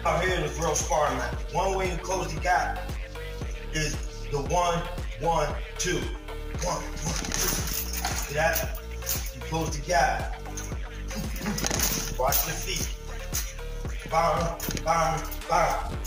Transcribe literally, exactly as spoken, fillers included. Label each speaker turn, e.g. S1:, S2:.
S1: Out here in the real sparring match. One way to close the gap is the one, one, two. One, one, two. See that? You close the gap. Watch the feet. Bang, bang, bang.